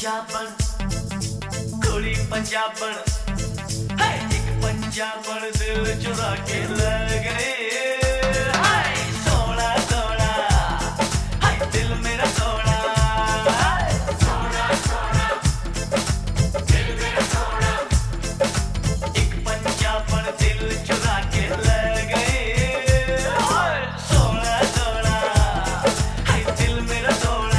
पंजाबन गोली पंजाबन एक पंजाबन दिल चुरा के ले गए हाय सोना सोना हाय दिल मेरा सोना सोना सोना दिल मेरा सोना एक पंजाबन दिल चुरा के ले गए हाय सोना सोना हाय दिल मेरा सोना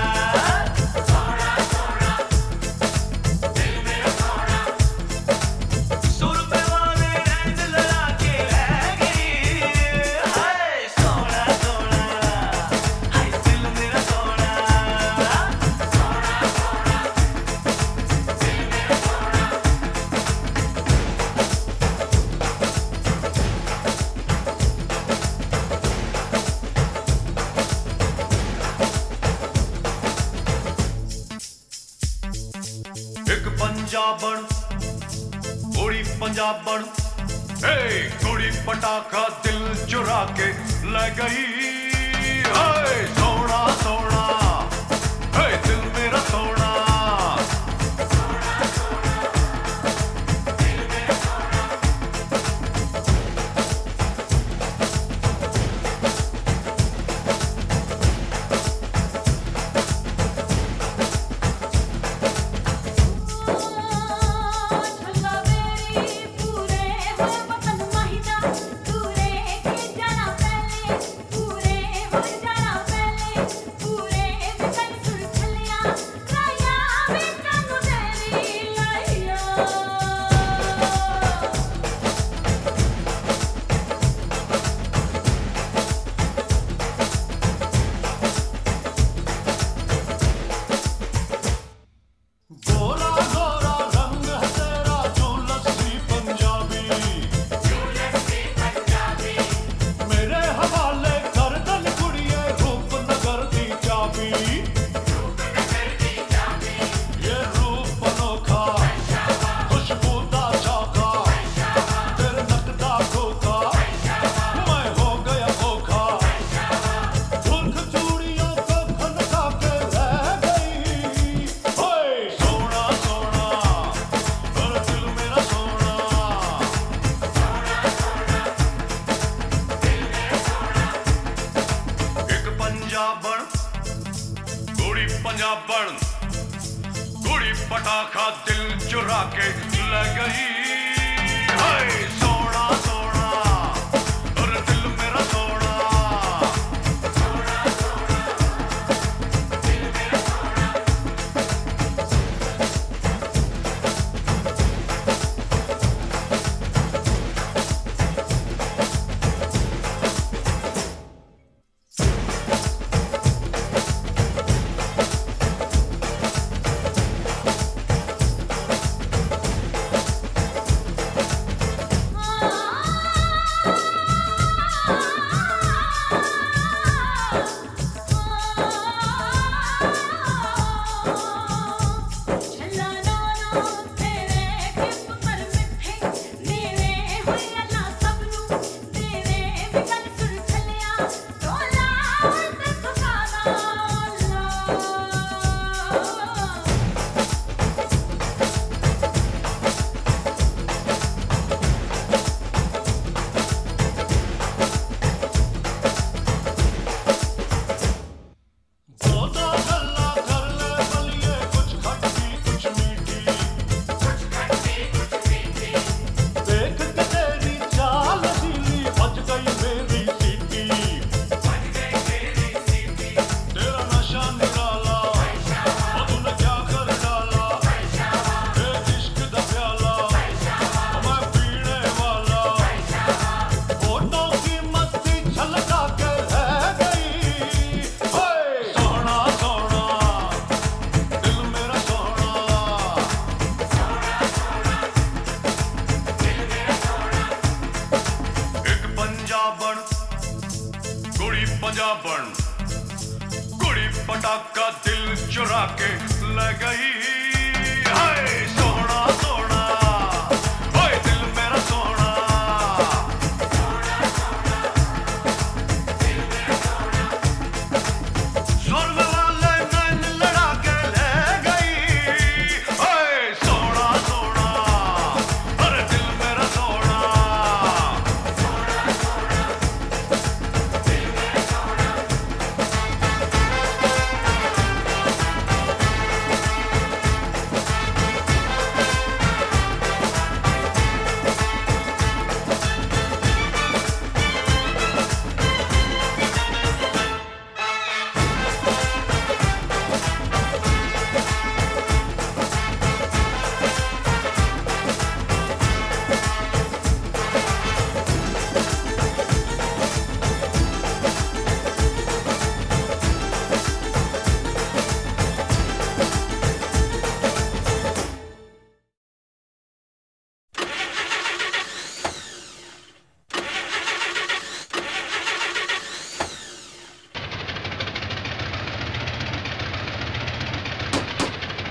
पंजाबन कुड़ी पटाखा दिल चुरा के ले गई हाय सोना सोना हाय दिल मेरा सोना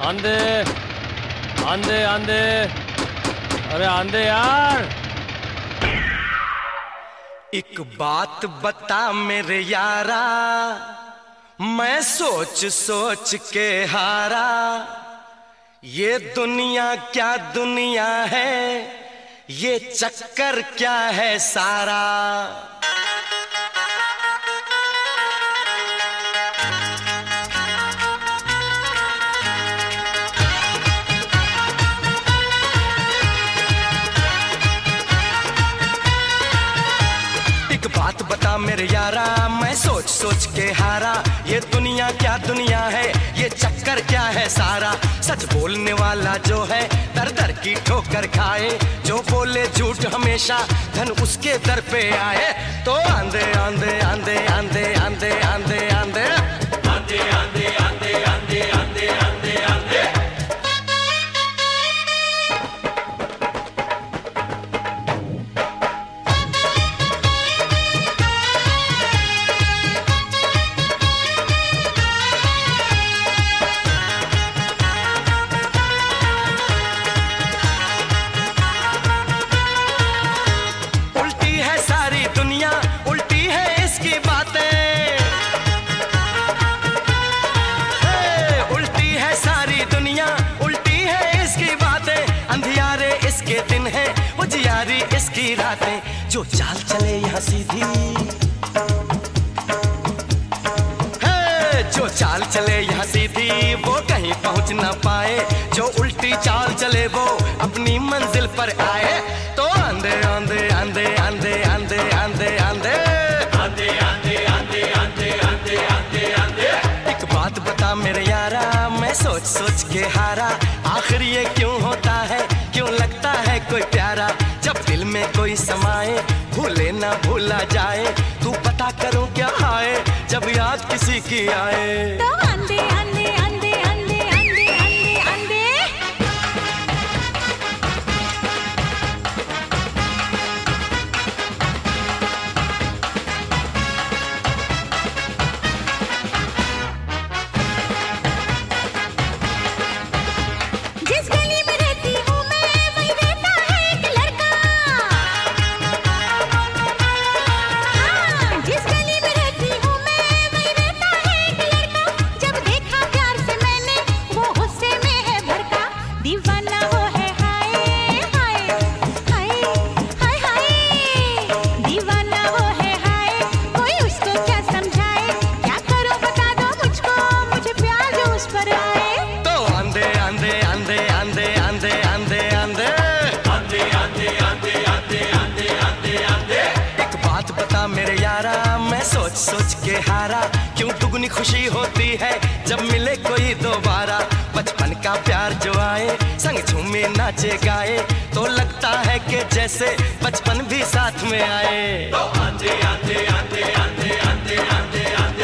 आंधे आंधे आंधे, अरे आंधे यार। एक बात बता मेरे यारा, मैं सोच सोच के हारा, ये दुनिया क्या दुनिया है, ये चक्कर क्या है सारा। बात बता मेरे यारा, मैं सोच सोच के हारा, ये दुनिया क्या दुनिया है, ये चक्कर क्या है सारा। सच बोलने वाला जो है दर दर की ठोकर खाए, जो बोले झूठ हमेशा धन उसके दर पे आए। तो आंधे आंधे आंधे आंधे आंधे आंधे आंधे आंधे आंधे आंधे आंधे आंधे आंधे आंधे। इसकी रातें जो चाल चले यहाँ सीधी है, जो चाल चले यहाँ सीधी वो कहीं पहुँच ना पाए, जो उल्टी चाल चले वो अपनी मंजिल पर आए। तो आंधे आंधे आंधे आंधे आंधे आंधे आंधे आंधे आंधे आंधे आंधे आंधे आंधे आंधे। एक बात बता मेरे यारा, मैं सोच सोच के हारा, आखिर ये क्यों होता है, क्यों लगता है कोई प्यारा। जब दिल में कोई समाए भूले ना भूला जाए, तू पता करूं क्या आए जब याद किसी की आए। तो आंधे आंधे आंधे आंधे आंधे आंधे आंधे। जिस गली में रहती हूँ मैं वही रहता है एक लड़का। हाँ, जिस गली में रहती हूँ मैं वही रहता है एक लड़का। जब देखा प्यार से मैंने वो गुस्से में है भड़का। दीवाना वो है हाय हाय हाय हाय हाय। दीवाना वो है हाय, कोई उसको क्या समझाए। क्या करूँ बता दो मुझको, मुझे प्यार जो उस पर आए। तो आंधे आंधे आंधे आंधे आंधे आंधे आंधे आंधे आंधे आंधे आंधे आंधे आंधे आंधे। एक बात बता मेरे यारा, मैं सोच सोच के हारा, क्यों दुगनी खुशी होती है जब मिले कोई दोबारा। बचपन का प्यार जो आए संग झूमे नाचे गाए, तो लगता है कि जैसे बचपन भी साथ में आए। तो आंधे आंधे आंधे आंधे आंधे आंधे आंधे।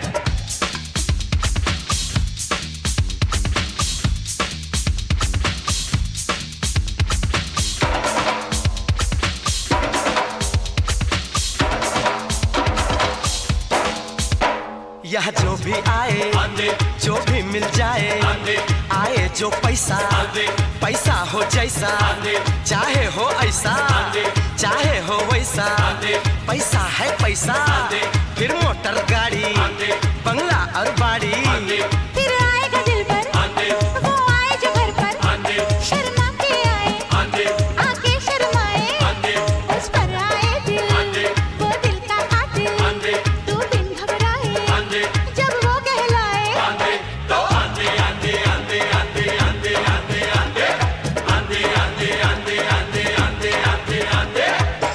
यहाँ जो भी आए जो भी मिल जाए, आए जो पैसा पैसा हो जैसा, चाहे हो ऐसा चाहे हो वैसा। पैसा है पैसा, फिर मोटर गाड़ी बंगला और बाड़ी। फिर आएगा दिल पर वो आए जो घर पर। शर्मा के आए आके शर्माए, उस पर आए दिल वो दिल का कातिल। तू बिन घबराए जब वो कहलाए। तो आंधे आंधे आंधे आंधे आंधे आंधे आंधे आंधे आंधे आंधे आंधे आंधे आंधे आंधे।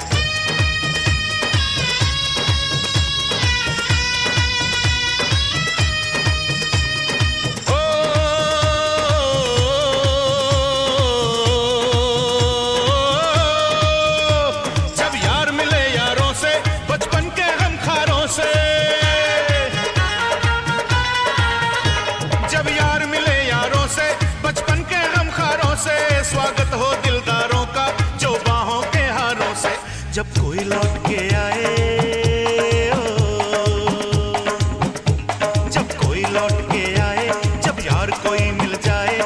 जब यार मिले यारों से बचपन के गमखारों से, जब यार मिले यारों से बचपन के गमखारों से, स्वागत हो दिलदारों का जो बाहों के हारों से। जब कोई लौट के आए जब कोई लौट के आए, जब यार कोई मिल जाए,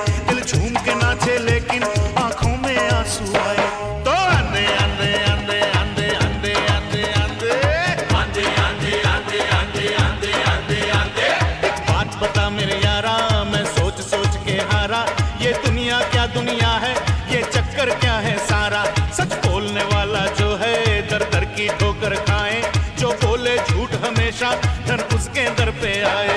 क्या दुनिया है, ये चक्कर क्या है सारा। सच बोलने वाला जो है दर दर की ठोकर खाए, जो बोले झूठ हमेशा धन उसके दर पे आए।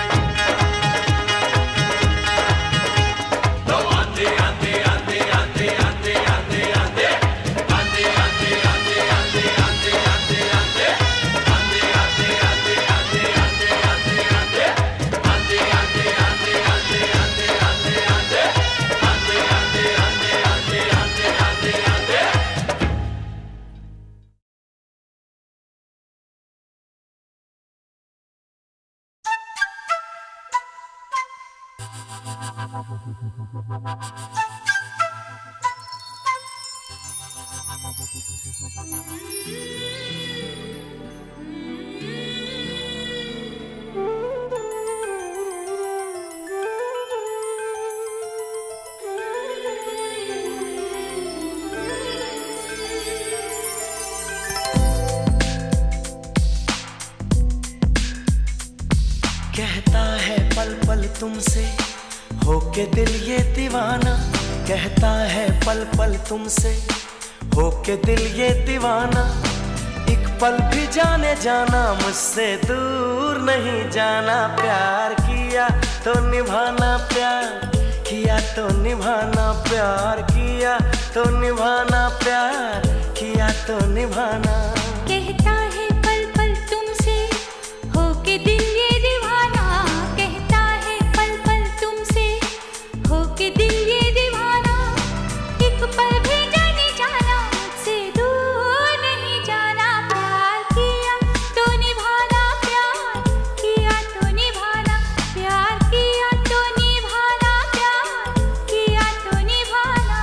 कहता है पल पल तुमसे होके दिल ये दीवाना, कहता है पल पल तुमसे होके दिल ये दीवाना। एक पल भी जाने जाना मुझसे दूर नहीं जाना। प्यार किया तो निभाना, प्यार किया तो निभाना, प्यार किया तो निभाना, प्यार किया तो निभाना। कहता है पल पल तुमसे होके दिल ये दीवाना, कहता है पल पल तुमसे होके दिल ये दीवाना। एक पल भी जाने जाना मुझसे दूर नहीं जाना। प्यार किया तो निभाना, प्यार किया तो निभाना, प्यार किया तो निभाना, प्यार किया तो निभाना।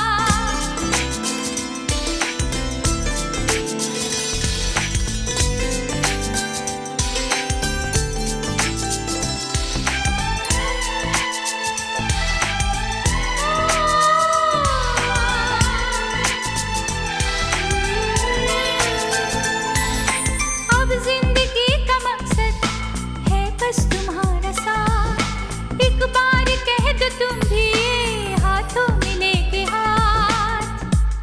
अब जिंदगी का मकसद है बस तुम्हारा साथ। एक बार कह दो तुम भी ये हाथों में लेके हाथ।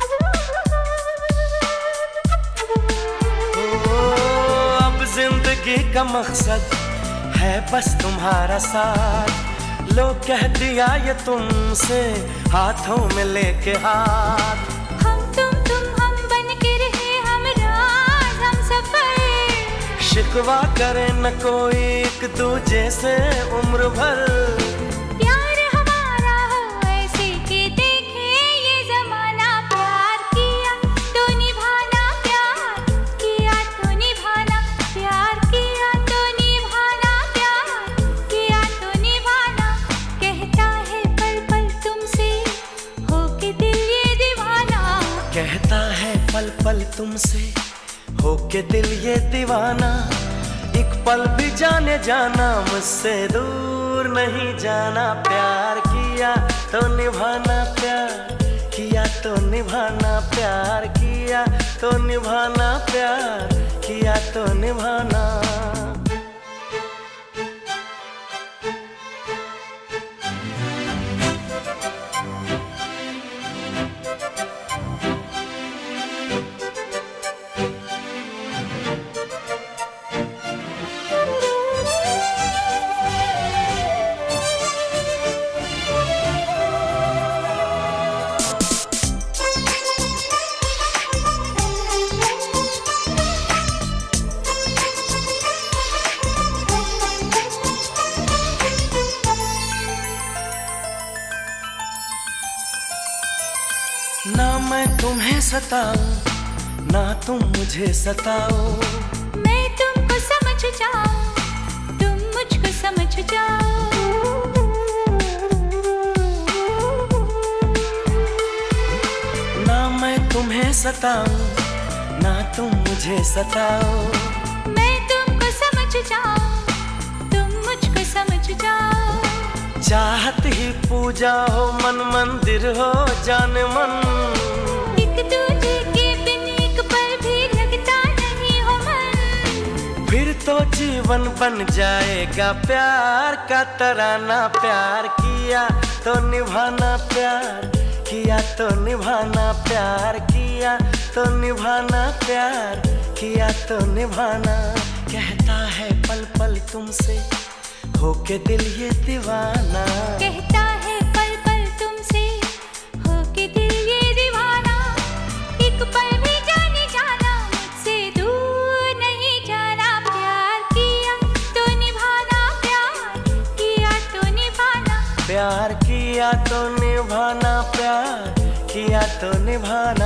अब जिंदगी का मकसद है बस तुम्हारा साथ। लो कह दिया ये तुमसे हाथों में लेके हाथ। हम बन के रहे हम राज हम सफर। शिकवा करे न कोई एक दूजे से उम्र भर। प्यार हमारा हो ऐसे कि देखे ये जमाना। प्यार किया तो निभाना, प्यार किया तो निभाना, प्यार किया तो निभाना, प्यार किया तो निभाना। कहता है पल पल तुमसे होके दिल ये दीवाना, कहता है पल पल तुमसे होके दिल ये दीवाना। एक पल भी जाने जाना मुझसे दूर नहीं जाना। प्यार किया तो निभाना, प्यार किया तो निभाना, प्यार किया तो निभाना, प्यार किया तो निभाना। ना मैं तुम्हें सताऊं ना तुम मुझे सताओ। मैं तुमको समझ जाऊं तुम मुझको समझ जाओ। ना मैं तुम्हें सताऊं ना तुम मुझे सताओ। मैं तुमको समझ जाऊं तुम मुझको समझ जाओ। चाहत ही पूजा हो मन मंदिर हो जान मन। एक दूजे के बिन एक पल भी लगता नहीं हो मन। फिर तो जीवन जीवन बन जाएगा प्यार का तराना। प्यार किया तो निभाना, प्यार किया तो निभाना, प्यार किया तो निभाना, प्यार किया तो निभाना। कहता है पल पल तुमसे होके दिल ये दीवाना। कहता है पल पल तुमसे होके दिल ये दीवाना। एक पल भी जाने जाना मुझसे दूर नहीं जाना। प्यार किया तो निभाना, प्यार किया तो निभाना, प्यार किया तो निभाना, प्यार किया तो निभाना।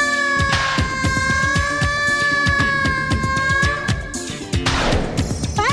पर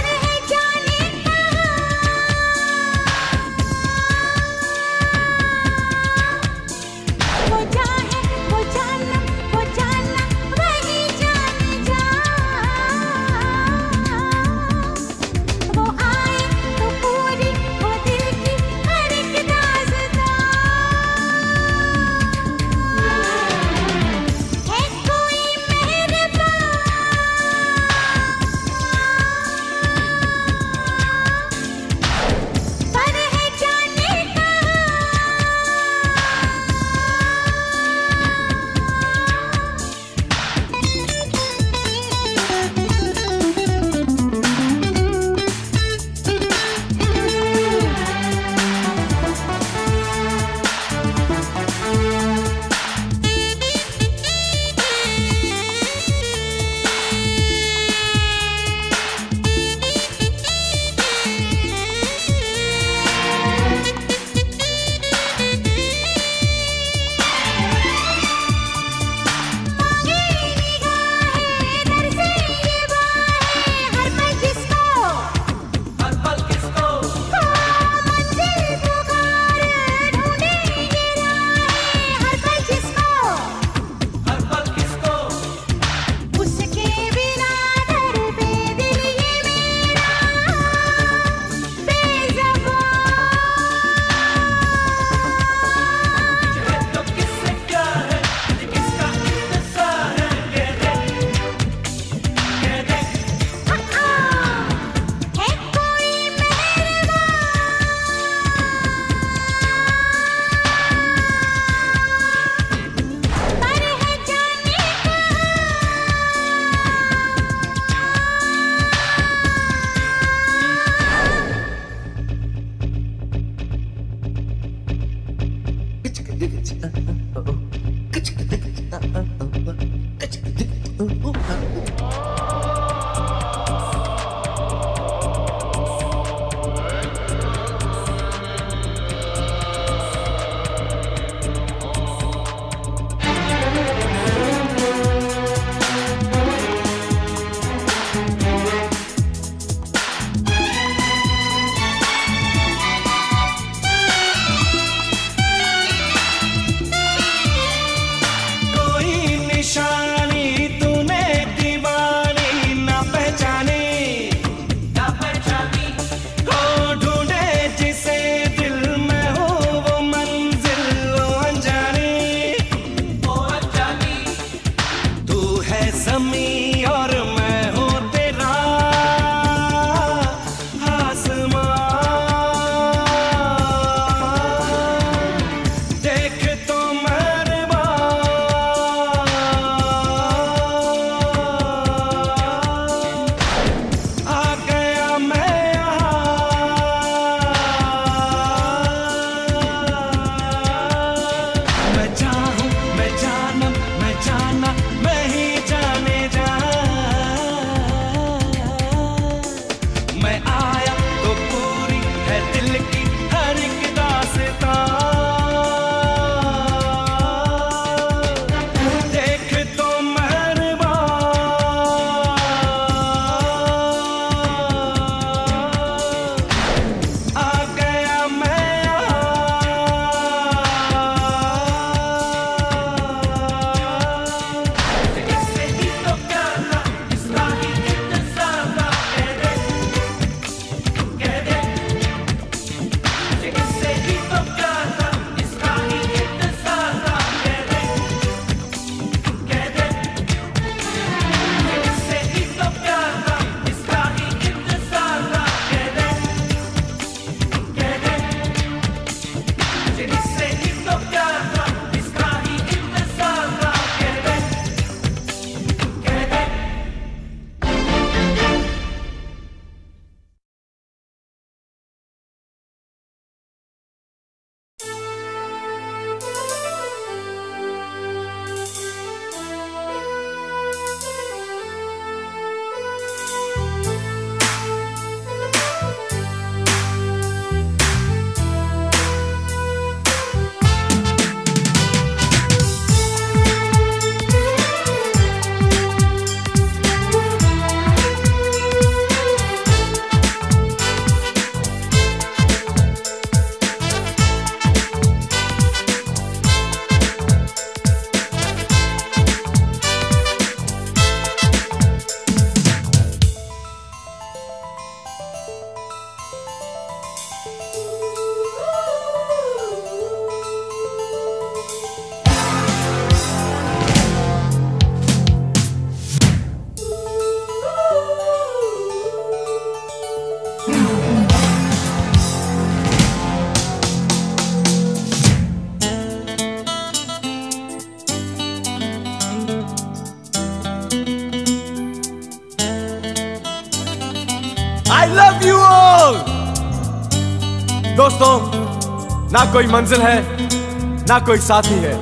दोस्तों, ना कोई मंजिल है ना कोई साथी है,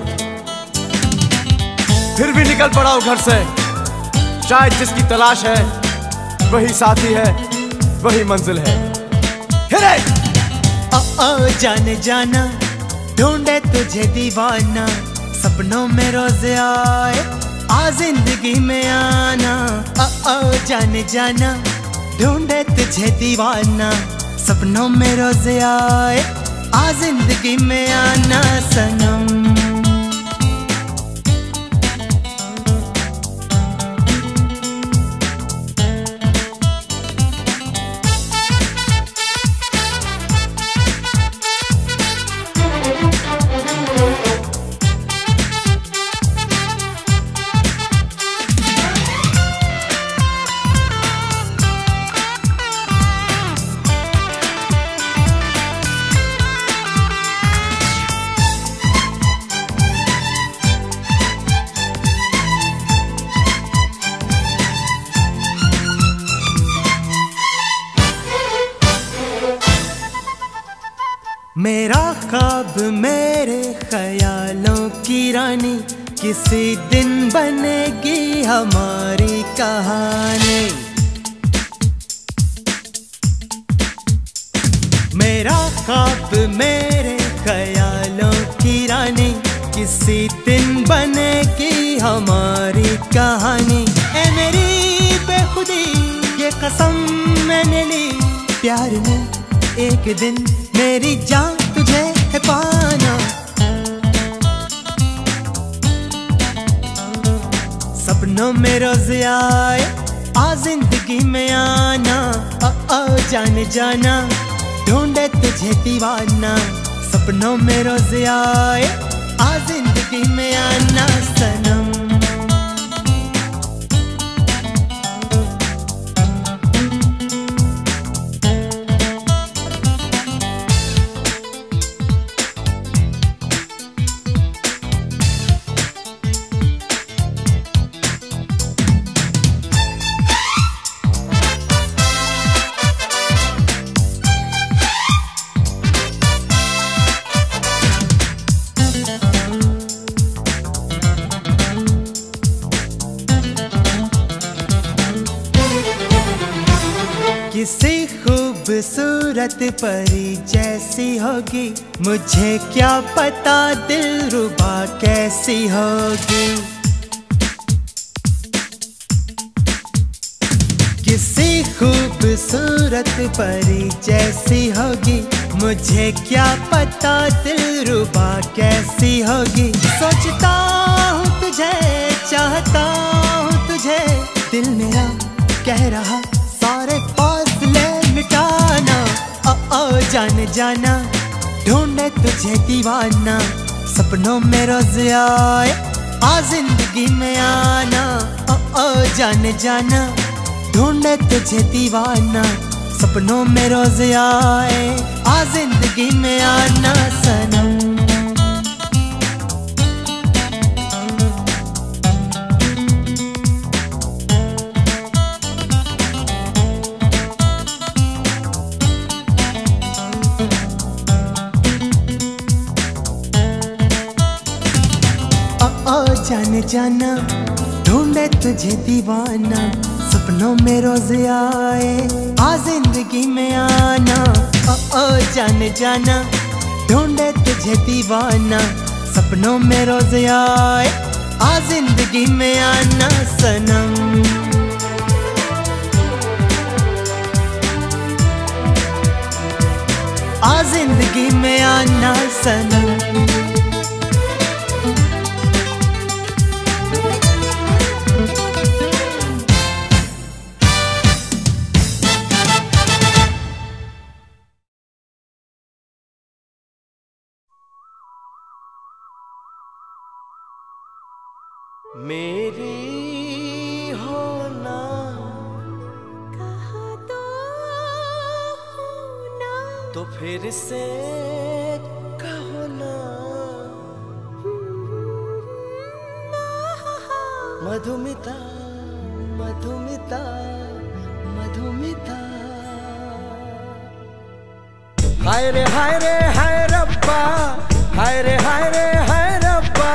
फिर भी निकल पड़ा हूं घर से। शायद जिसकी तलाश है वही साथी है, वही मंजिल है। हिरे! ओ जाने जाना ढूंढे तुझे दीवाना, सपनों में रोज आए आ जिंदगी में आना। ओ जाने जाना ढूंढे तुझे दीवाना, सपनों में रोज आए आ जिंदगी में आना सनम। मेरा ख्वाब मेरे ख्यालों की रानी, किसी दिन बनेगी हमारी कहानी। मेरा ख्वाब मेरे ख्यालों की रानी, किसी दिन बनेगी हमारी कहानी। ए मेरी बेखुदी ये कसम मैंने ली, प्यार में एक दिन मेरी जान तुझे है पाना। सपनों में रोज आए आ जिंदगी में आना। ओ जाने जाना ढूंढे तुझे दीवाना, सपनों में रोज आए आ जिंदगी में आना सनम। किसी खूबसूरत परी जैसी होगी, मुझे क्या पता दिलरुबा कैसी होगी। किसी खूबसूरत परी जैसी होगी, मुझे क्या पता दिलरुबा कैसी होगी। सोचता हूँ तुझे, चाहता हूँ तुझे, दिल मेरा कह रहा सारे फासले मिटाना। ओ जाने जाना ढूंढे तुझे दीवाना, सपनों में रोज आए आ जिंदगी में आना। ओ जाने जाना ढूंढे तुझे दीवाना, सपनों में रोज आए आ जिंदगी में आना सनम। जाने जाना ढूंढे तुझे दीवाना, सपनों में रोज आए आ जिंदगी में आना। ओ जाने जाना ढूंढे तुझे दीवाना, सपनों में रोज आए आ जिंदगी में आना सनम। आ जिंदगी में आना सनम। मेरी होना कहा तो होना, तो फिर से कहो ना। मधुमिता मधुमिता मधुमिता। हाय रे हाय रे हाय रब्बा, हाय रे हाय रे हाय रब्बा।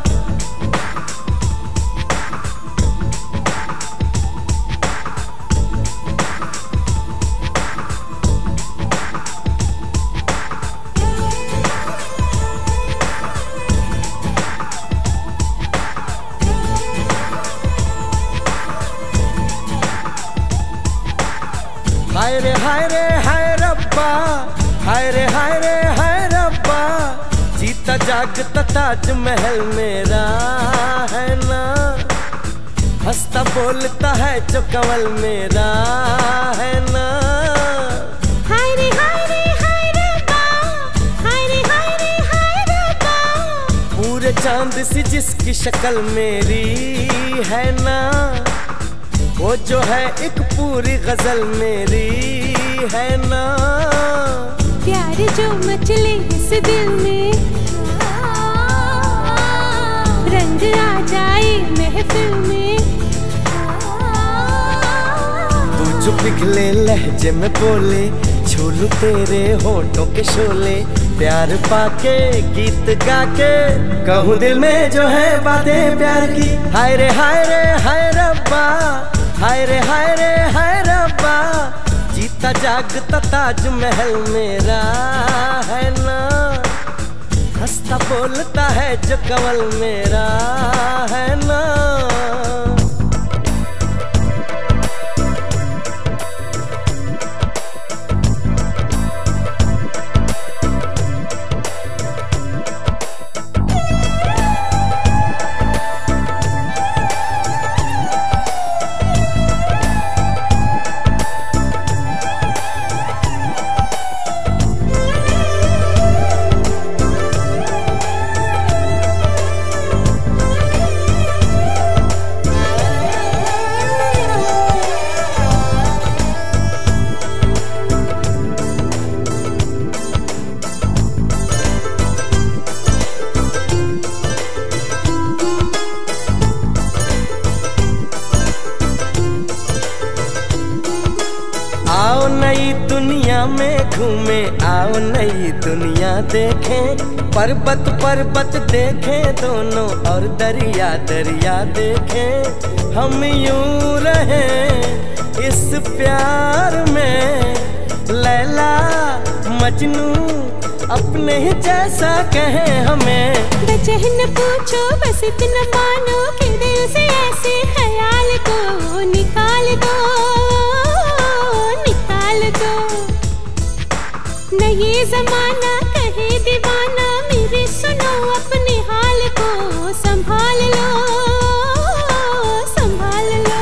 हाय रे हाय रे हाय रब्बा, हाय रे हाय रे हाय रब्बा। जीता जागता ताजमहल मेरा है ना, हंसता बोलता है जो कंवल मेरा है ना। हाय रे हाय रब्बा, हाय रे हाय रब्बा। पूरे चांद सी जिसकी शक्ल मेरी है ना, वो जो है एक पूरी गजल मेरी है ना। प्यार जो मचले इस दिल में, रंग आ जाए महफिल में। तू जो पिघले लहजे में बोले, झूलू तेरे होठों के शोले। प्यार पाके गीत गा के कहूँ दिल में जो है बातें प्यार की। हाय रे हाय रब्बा, हाय रे हाय रब्बा। जीता जागता ताजमहल मेरा है ना, हंसता बोलता है जो कंवल मेरा है ना। नई दुनिया में घूमे, आओ नई दुनिया देखें। पर्वत पर्वत देखें दोनों और दरिया दरिया देखें। हम यूं रहें इस प्यार में, लैला मजनू अपने ही जैसा कहें हमें। बेचैन पूछो बस इतना मानो कि दिल से ऐसे ख्याल को निकाल दो, न ये जमाना कहे दीवाना। मेरे सुनो अपने हाल को संभाल लो, संभाल लो।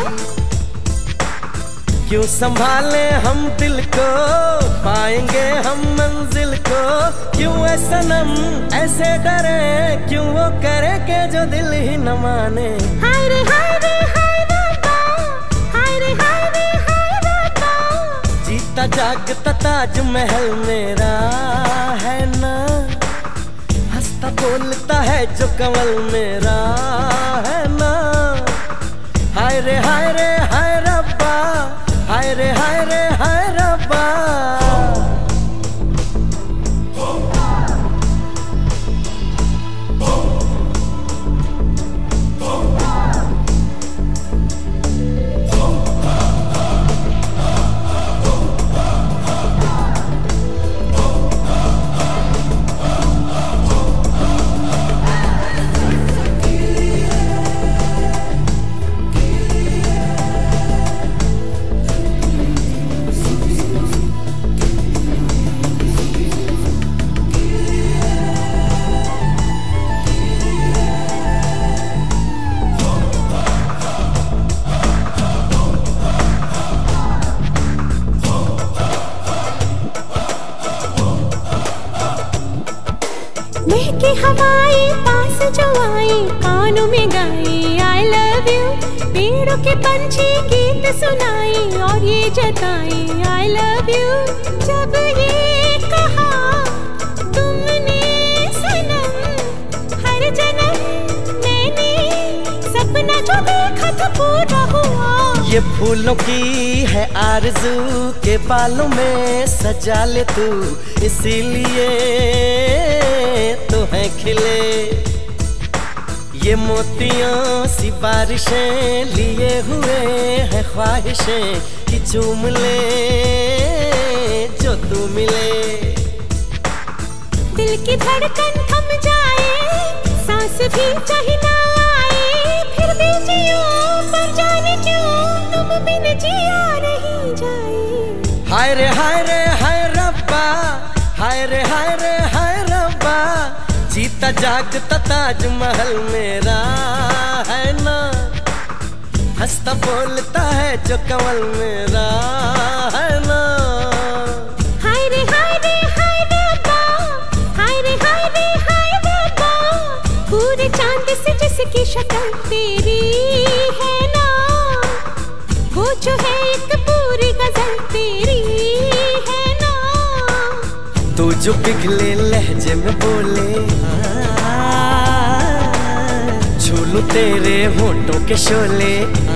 क्यों संभाले हम दिल को, पाएंगे हम मंजिल को। क्यों ऐ सनम ऐसे डरे, क्यों वो करे के जो दिल ही न माने। हाय रे हाय रब्बा, हाय रे हाय रब्बा। जीता जागता ताजमहल मेरा है ना, हंसता बोलता है जो कंवल मेरा है ना। हाय रे हाय रब्बा, हाय रे हाय रब्बा। महकी हवाएं पास जो आई, कानों में गाई आई लव यू। पेड़ों के पंछी गीत सुनाई और ये जताई आई लव यू। जब ये कहा तुमने सनम, हर जन्म मैंने सपना जो देखा था पूरा हुआ। ये फूलों की है आरज़ू के बालों में सजा ले तू, इसीलिए तो है खिले ये मोतियों सी बारिशें, लिए हुए हैं ख्वाहिशें कि चूम ले जो तू मिले। दिल की धड़कन थम जाए, सांस भी चाहे ना आए, फिर भी जियो पर जाने क्यों तुम बिन जिया नहीं जाए। हाय रे हाय रे हाय रब्बा, हाय रे हाय रे हाय रब्बा, जीता जागता ताजमहल मेरा है ना, हंसता बोलता है जो कमल मेरा है ना। हाय रे हाय रे हाय रब्बा, हाय रे हाय रे हाय रब्बा, पूरे चांद से जिसकी शक्ल तेरी है ना, वो जो है एक पूरी गजल तेरी है ना। तू जो पिघले लहजे में बोले, झूलू तेरे होठों के शोले,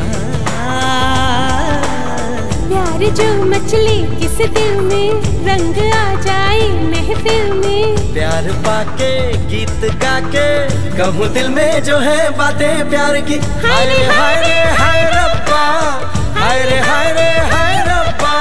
प्यार जो मचले किस दिल में, रंग आ जाए महफिल में, प्यार पाके गीत गा के कहूँ दिल में जो है बातें प्यार की। हाय रे हाय रे हाय रब्बा, हाय रे हाय रे हाय रब्बा।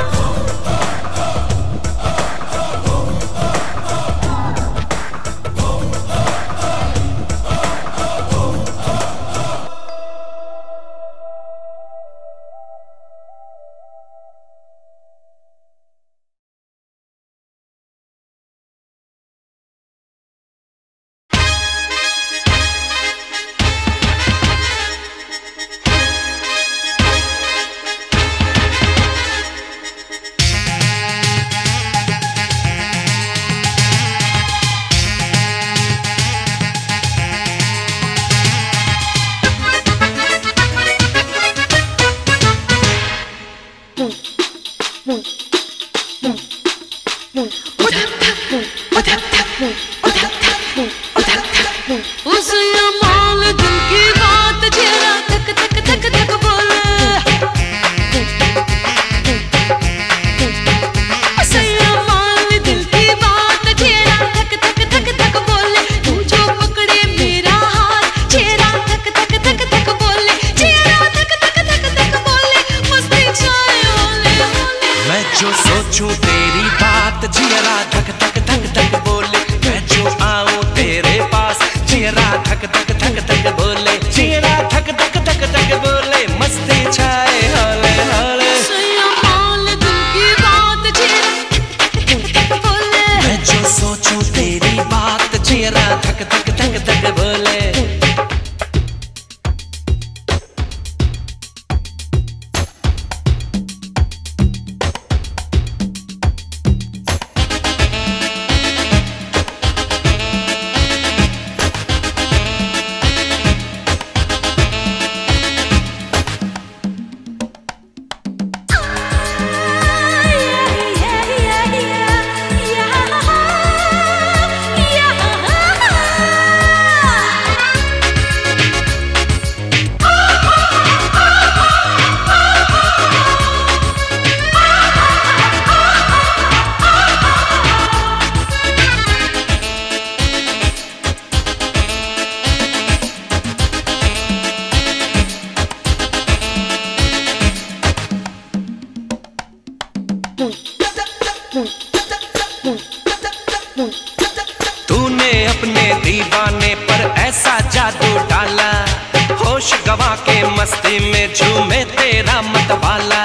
तूने अपने दीवाने पर ऐसा जादू डाला, होश गवा के मस्ती में झूमे तेरा मतवाला।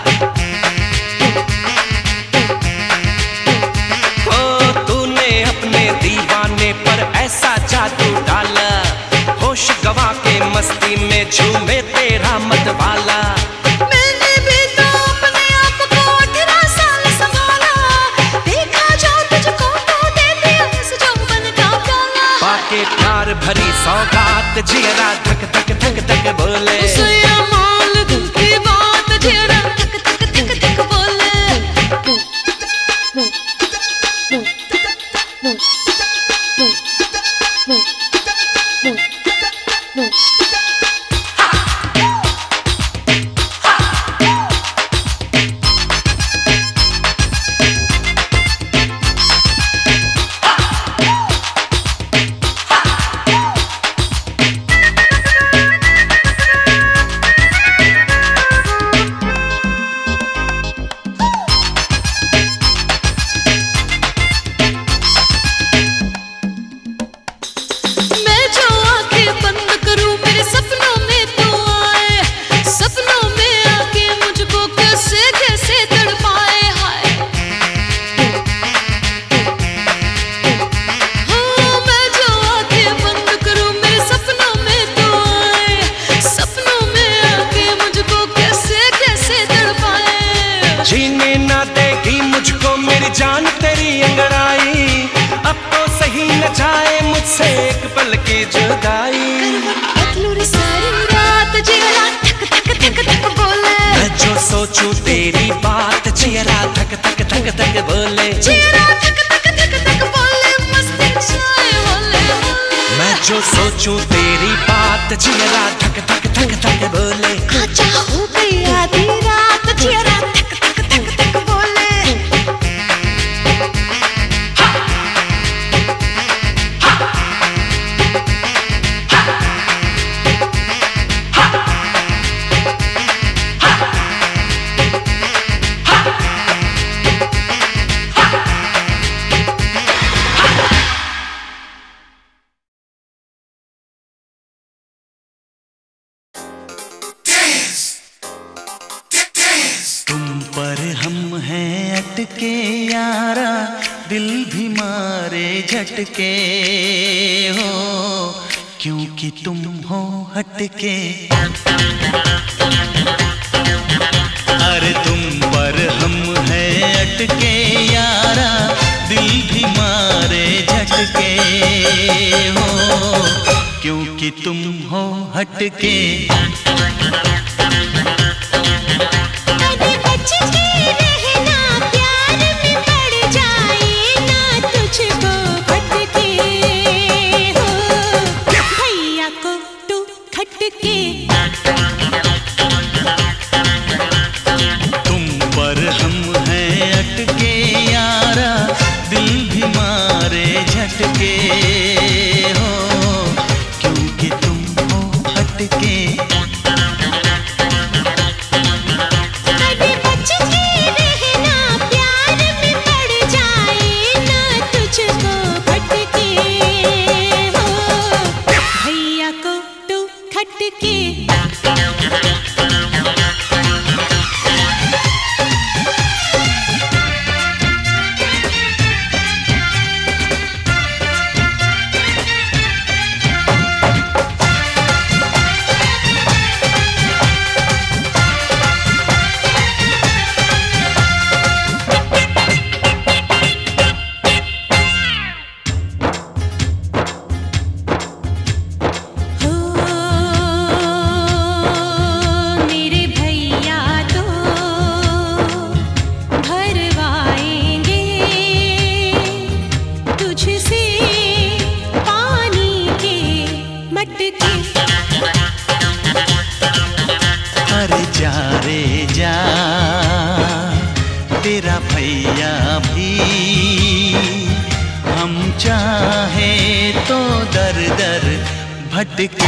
ओ तूने अपने दीवाने पर ऐसा जादू डाला, होश गवा के मस्ती में झूमे तेरा मतवाला। प्यार भरी सौगात जियरा धक धक धक धक बोले, माल दिल की बात जियरा धक धक धक धक बोले। जाए मुझसे एक पल की जुदाई। पतलूरी सारी रात जिगरा धक धक धक धक बोले। मैं जो सोचूं तेरी बात जिगरा धक धक धक धक बोले। जिगरा धक धक धक धक बोले मस्ती छाए होले होले। मैं जो सोचूं तेरी बात जिगरा धक धक धक धक बोले। आजा हो गई आधी रात जिगरा धक धक धक धक बोले। अटके यारा दिल भी मारे झटके हो, क्योंकि तुम हो हटके। अरे तुम पर हम हैं अटके यारा दिल भी मारे झटके हो, क्योंकि तुम हो हटके। तुम पर हम हैं अटके यारा दिल भी मारे झटके हो, क्योंकि तुम हो हटके। अरे जा रे जा तेरा भैया भी हम चाहे तो दर दर भटके।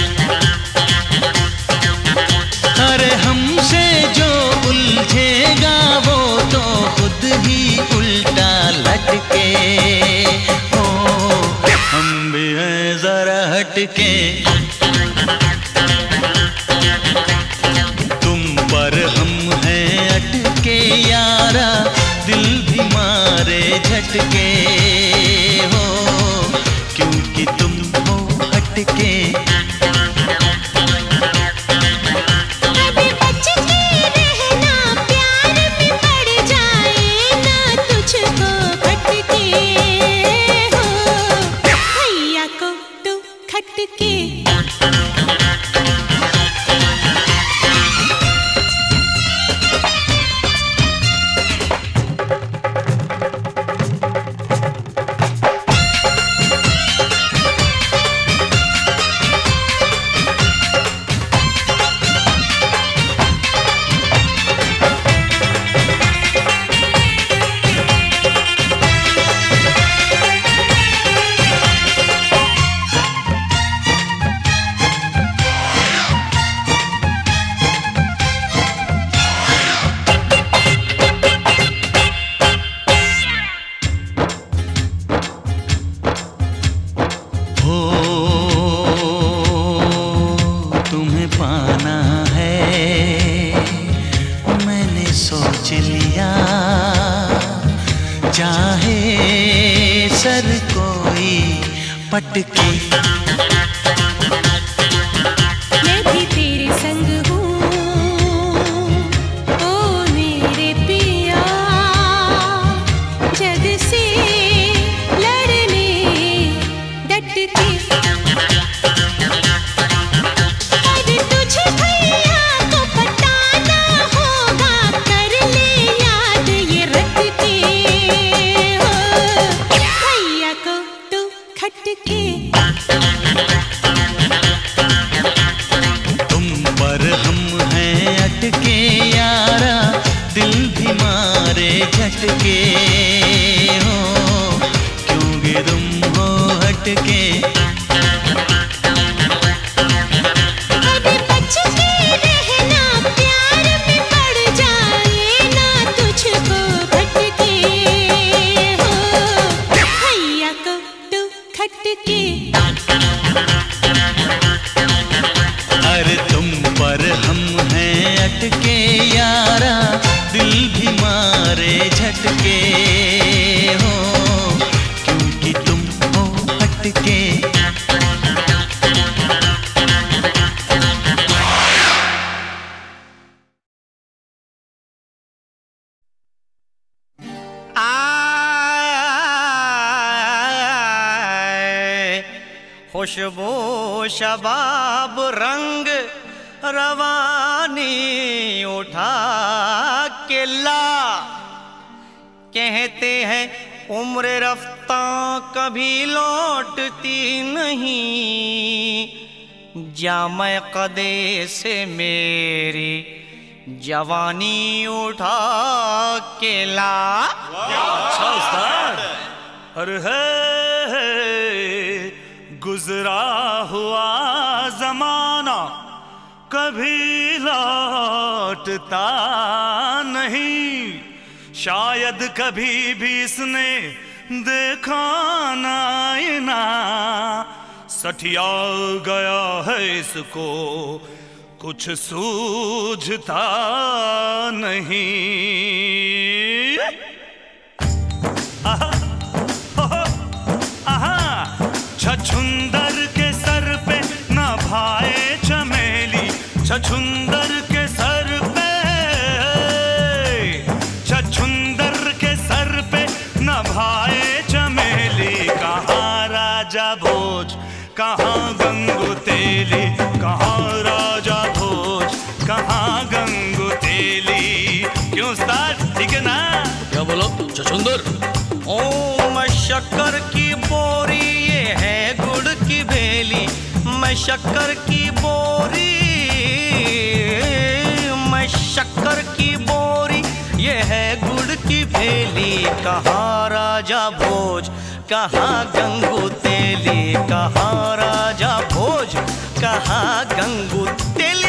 अरे हमसे जो उलझेगा वो तो खुद ही उल्टा लटके हो, हम भी हैं जरा हटके। तुम पर हम हैं अटके यारा दिल भी मारे झटके हो, क्योंकि तुम हो हटके। पटके मैं भी तेरे संग हूँ ओ मेरे पिया, जग से लड़ने खटके। अरे तुझे भैया को बताना होगा, कर ले याद ये रट के। हो भैया को तू खटके। तुम पर हम हैं अटके यारा, दिल भी मारे झटके हो, क्योंकि तुम हो हटके। अबे बच के रहना, प्यार में पड़ जाए ना तुझको भटके। हो भैया को तू खटके। अरे तुम पर हम हैं अटके यारा, दिल भी मारे झटके हो, क्योंकि तुम हो हटके। खुशबू शबाब रंग रवानी उठा के ला, कहते हैं उम्र रफ्ता कभी लौटती नहीं, जामे कदे से मेरी जवानी उठा के ला। अच्छा उस्ताद। अरे है गुजरा हुआ जमाना कभी लौटता नहीं, शायद कभी भी इसने देखा ना ना, सठिया गया है इसको कुछ सूझता नहीं। आहा, आहा, छछुंदर के सर पे न भाए चमेली, छछुंदर के सर पे, छछुंदर के सर पे न भाए चमेली, कहाँ राजा भोज कहाँ गंगू तेली, कहाँ राजा भोज कहाँ गंगू तेली। क्यों उस्ताद ठीक है ना? क्या बोलो छछुंदर? ओ मैं शक्कर की बोरी, ये है गुड़ की भेली, मैं शक्कर की बोरी, मैं शक्कर की बोरी, ये है गुड़ की भेली, कहाँ राजा भोज कहाँ गंगू तेली, कहाँ राजा भोज कहाँ गंगू तेली।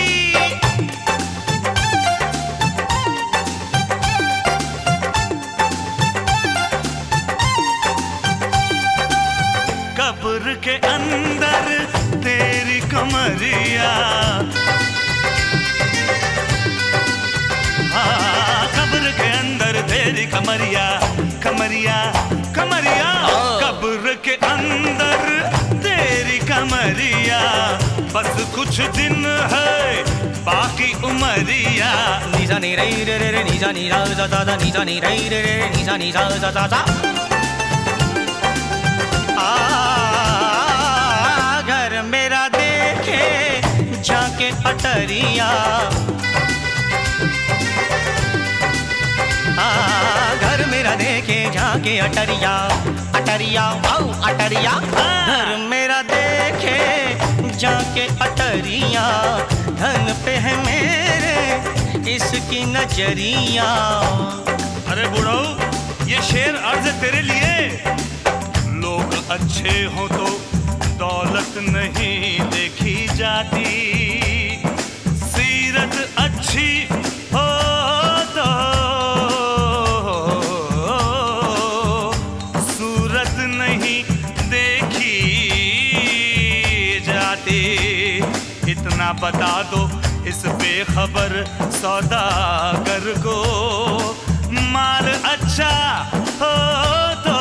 कब्र के अंदर तेरी कमरिया, हाँ कब्र के अंदर तेरी कमरिया, कमरिया कमरिया, कब्र के अंदर तेरी कमरिया, बस कुछ दिन है बाकी उमरिया। नीजा नी रे रे रे नीजा नी रा जा जा, नीजा नी रे रे रे नीजा नी रा जा जा। घर मेरा देखे झांके अटरिया, घर मेरा देखे झांके अटरिया, अटरिया आओ अटरिया, घर मेरा देखे झांके अटरिया, धन पे है मेरे इसकी नजरिया। अरे बुढ़ो ये शेर अर्ज तेरे लिए। लोग अच्छे हो तो दौलत नहीं देखी जाती, सीरत अच्छी हो तो सूरत नहीं देखी जाती। इतना बता दो इस बेखबर सौदागर को, माल अच्छा हो तो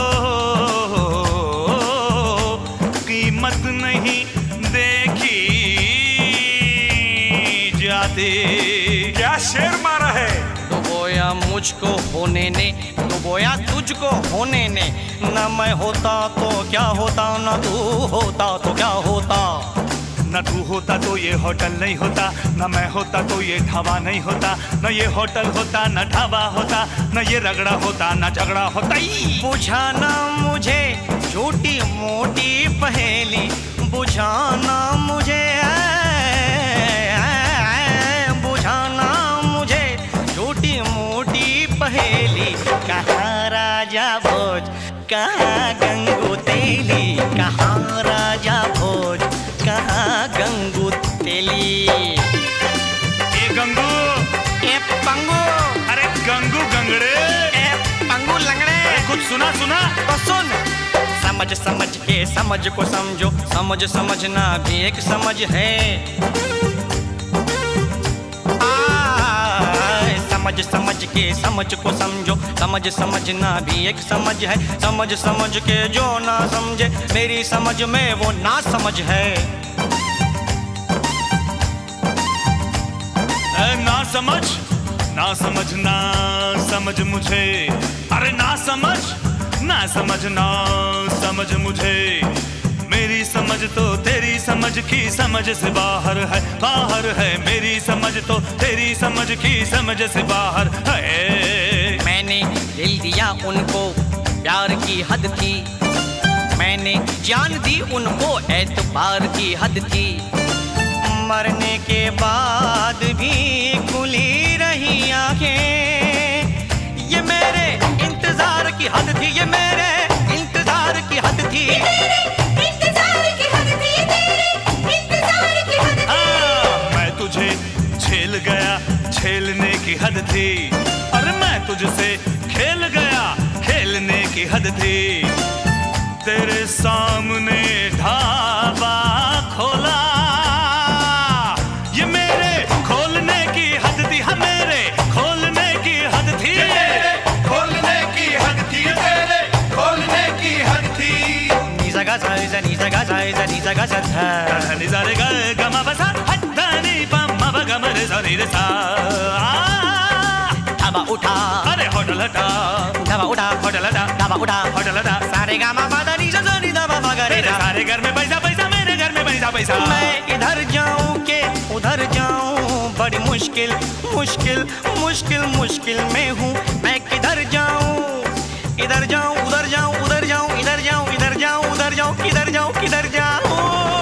कीमत नहीं देखी जाती। क्या शेर मारा है? डुबोया मुझको होने ने, डुबोया तुझ मुझको होने ने। न मैं होता तो क्या होता, न तू होता तो क्या होता। न तू होता तो ये होटल नहीं होता, न मैं होता तो ये ढाबा नहीं होता। न ये होटल होता न ढाबा होता, न ये रगड़ा होता न झगड़ा होता। बुझाना मुझे छोटी मोटी पहेली, बुझाना मुझे, बुझाना मुझे छोटी मोटी पहेली। कहाँ राजा भोज, कहाँ गंगू तेली, कहाँ राजा भोज, कहाँ गंगू तेली। ए गंगू, ए पंगू, अरे गंगू गंगड़े, ए पंगू लंगड़े। कुछ सुना सुना तो सुन। समझ समझ के समझ को समझो, समझ समझना भी एक समझ है। समझ समझ के समझ को समझो, समझ समझना भी एक समझ है। समझ समझ के जो ना समझे, मेरी समझ में वो ना समझ है। ना समझ, ना समझना समझ मुझे। अरे ना समझ, ना समझना समझ मुझे। मेरी समझ तो तेरी समझ की समझ से बाहर है, बाहर है। मेरी समझ तो तेरी समझ की समझ से बाहर है। मैंने दिल दिया उनको, प्यार की हद थी। मैंने जान दी उनको, एतबार की हद थी। मरने के बाद भी खुली रही आंखें। ये मेरे इंतजार की हद थी, ये मेरे इंतजार की हद थी। मैं तुझे झेल गया, झेलने की हद थी। अरे मैं तुझसे खेल गया, खेलने की हद थी। तेरे सामने ढाबा खोला, ये मेरे खोलने की हद थी। हाँ मेरे खोलने की हद थी, खोलने की हद थी, तेरे खोलने की हद थी। निजा गा सा निजा, निजा गा सा निजा, निजा गा सा था। निजा रे गा गा मा बसा हत्तानी पम मा बा गा मा रे सा रे रे सा। ढाबा उठा, अरे होटल हटा, ढाबा उठा, होटल हटा, ढाबा उठा। होटल हटा। सारे गा मा पा दा निजा सा निजा मा पा गा रे मेरे सा। सारे घर में पैसा पैसा, मेरे घर में पैसा पैसा। मैं इधर जाऊं के उधर जाऊं, बड़ी मुश्किल मुश्किल मुश्किल मुश्किल में हूँ। मैं किधर जाऊं, इधर जाऊं उधर जाऊं, उधर जाऊं इधर जाऊं, इधर जाऊं उधर जाऊं, किधर जाऊं किधर जाऊं।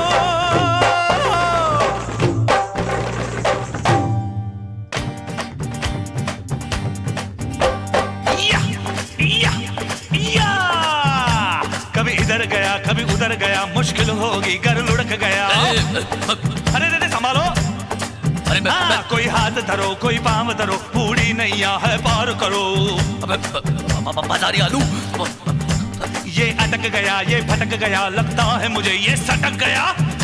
कभी इधर गया कभी उधर गया, मुश्किल होगी घर लुढ़क गया। अरे रे संभालो। अरे कोई हाथ धरो, कोई पांव धरो, बूढ़ी नैया है पार करो। बाजारी आलू। ये अटक गया, ये भटक गया, लगता है मुझे ये सटक गया।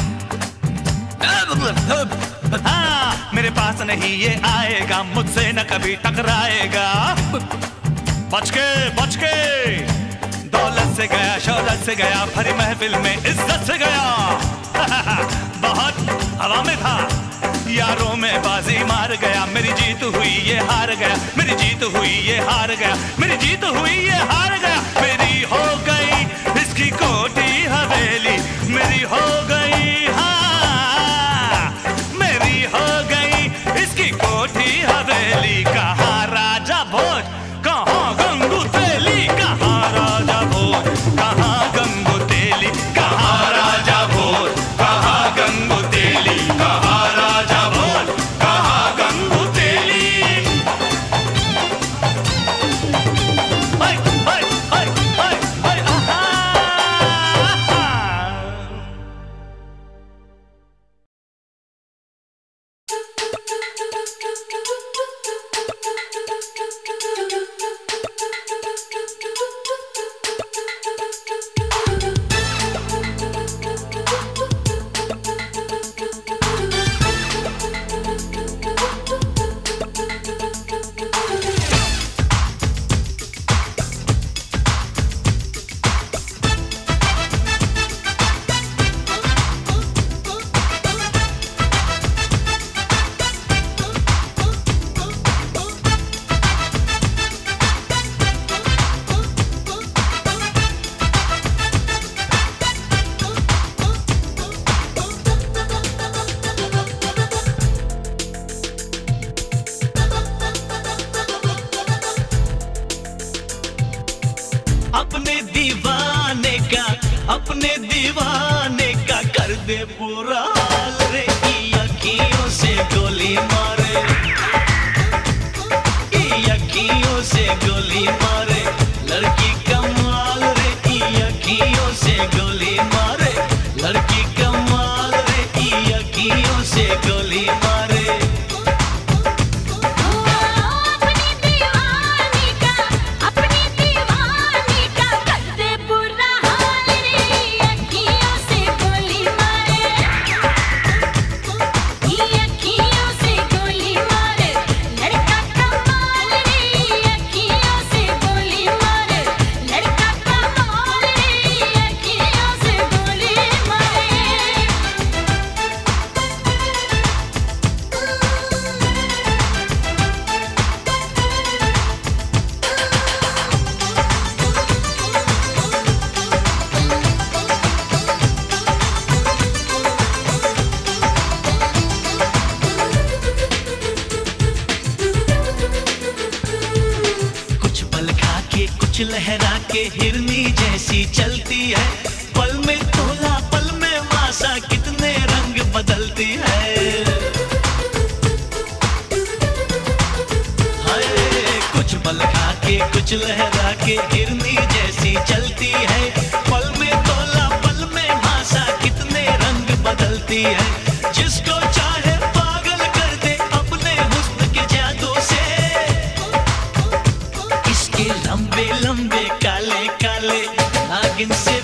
मेरे पास नहीं ये आएगा, मुझसे न कभी टकराएगा। बच के दौलत से गया, शौलत से गया, भरी महफिल में इज्जत से गया। बहुत हवा में था, यारों में बाजी मार गया। मेरी जीत हुई ये हार गया, मेरी जीत हुई ये हार गया, मेरी जीत हुई ये हार गया। मेरी हो गई इसकी कोठी हवेली, मेरी हो गई, हाँ मेरी हो गई इसकी कोठी हवेली। कहाँ राजा भोज, कहाँ गंगू तेली, कहाँ राजा भोज, कहाँ गंगू तेली, कहाँ राजा भोज, कहाँ गंगू तेली, कहाँ राजा भोज, कहाँ गंगू तेली। हाय हाय दीवाने का, अपने दीवाने का कर दे पूरा हाल रे। ई अखियों से गोली मारे, ई अखियों से गोली मारे, लड़की कमाल रे। ई अखियों से गोली मारे, लड़की कमाल रे। ई अखियों से गोली मारे। लहरा के हिरनी जैसी चलती है, पल में तोला पल में मासा, कितने रंग बदलती है। हाय कुछ पल खा के कुछ लहरा के हिरनी जैसी चलती है, पल में तोला पल में मासा, कितने रंग बदलती है। जिसको चाहे पागल कर दे अपने हुस्न के जादू से, इसके लंबे लंबे काले काले नागिन से